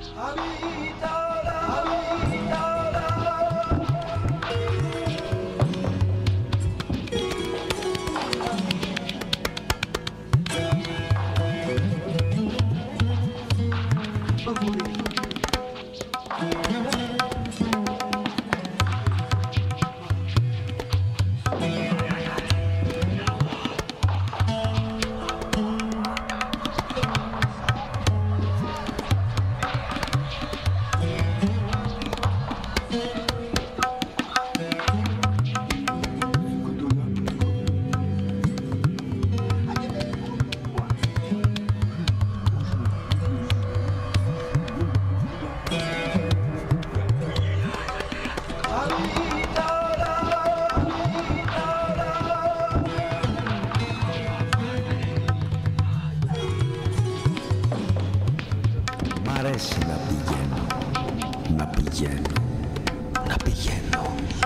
Μ' αρέσει να πηγαίνω, να πηγαίνω, να πηγαίνω.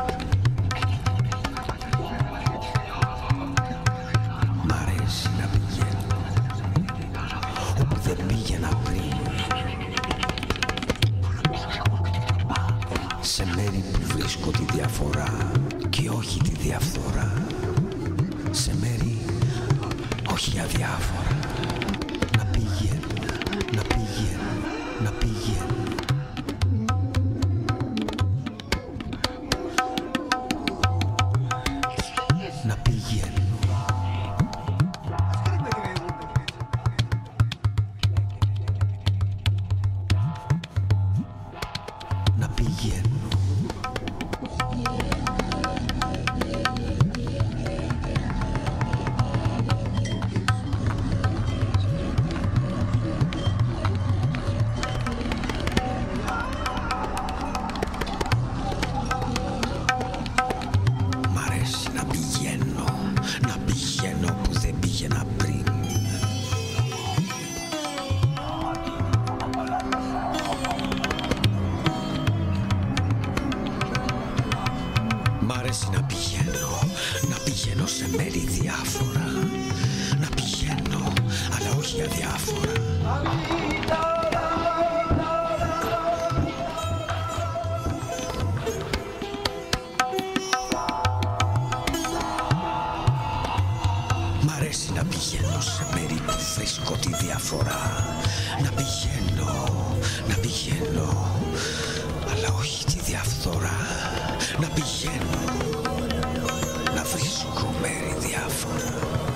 Μ' αρέσει να πηγαίνω, όπου δεν πήγαινα πριν. Σε μέρη που βρίσκω τη διαφορά και όχι τη διαφθορά. Σε μέρη όχι αδιάφορα. Να πηγαίνω, να πηγαίνω, να πηγαίνω. Να πηγαίνω. Να πηγαίνω. Να πηγαίνω που δεν πήγαινα πριν. Μ' αρέσει να πηγαίνω σε μέρη διάφορα. Να πηγαίνω, αλλά όχι αδιάφορα. Μ' αρέσει να πηγαίνω σε μέρη που βρίσκω τη διαφορά. Να πηγαίνω, αλλά όχι τη διαφθορά. Να πηγαίνω, να βρίσκω μέρη διάφορα.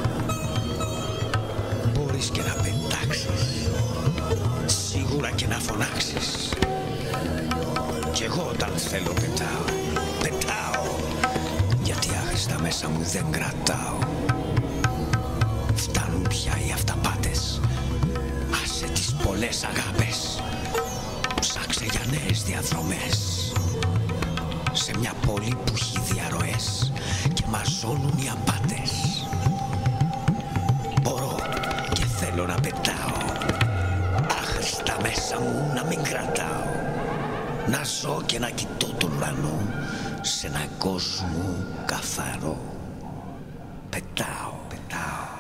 Μπορείς και να πετάξεις, σίγουρα και να φωνάξεις. Κι εγώ όταν θέλω πετάω, γιατί άχρηστα μέσα μου δεν κρατάω. Φτάνουν πια οι αυταπάτες. Άσε τις πολλές αγάπες. Ψάξε για νέες διαδρομές. Σε μια πόλη που έχει διαρροές και μαζώνουν οι απάτες. Μπορώ και θέλω να πετάω. Άχρηστα μέσα μου να μην κρατάω. Να ζω και να κοιτώ τον ουρανό σε έναν κόσμο καθαρό. Πετάω.